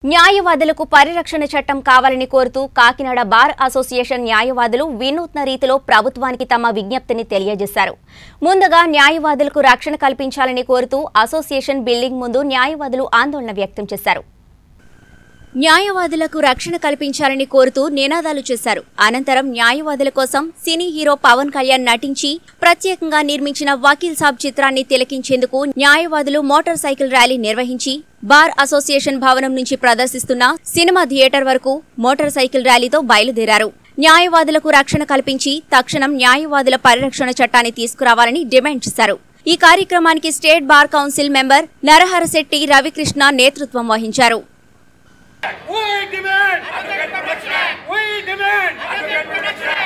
న్యాయవాదులకు పరిరక్షణ చట్టం కావాలని కోరుతూ కాకినాడ బార్ అసోసియేషన్ న్యాయవాదులు వినూత్న రీతిలో ప్రభుత్వానికి తమ విజ్ఞప్తిని తెలియజేశారు. ముందుగా న్యాయవాదులకు రక్షణ కల్పించాలని కోరుతూ అసోసియేషన్ బిల్డింగ్ ముందు న్యాయవాదులు ఆందోళన వ్యక్తం చేశారు. న్యాయవాదులకు రక్షణ కల్పించాలని కోరుతూ నినాదాలు చేశారు. అనంతరం న్యాయవాదుల కోసం సినీ హీరో పవన్ కళ్యాణ్ నటించి ప్రత్యేకంగా నిర్మించిన వకీల్ సాబ్ చిత్రాన్ని తిలకించేందుకు న్యాయవాదులు మోటార్ సైకిల్ ర్యాలీ నిర్వహించి బార్ అసోసియేషన్ భవనం నుంచి ప్రదర్శిస్తున్న సినిమా థియేటర్ వరకు మోటార్ సైకిల్ ర్యాలీతో బయలుదేరారు. న్యాయవాదులకు రక్షణ కల్పించి తక్షణం న్యాయవాదుల పరిరక్షణ చట్టాన్ని తీసుకురావాలని డిమాండ్ చేశారు. ఈ కార్యక్రమానికి state bar council member Naraharisetty Ravikrishna నేతృత్వం వహించారు. We demand advocate protection. We demand advocate protection.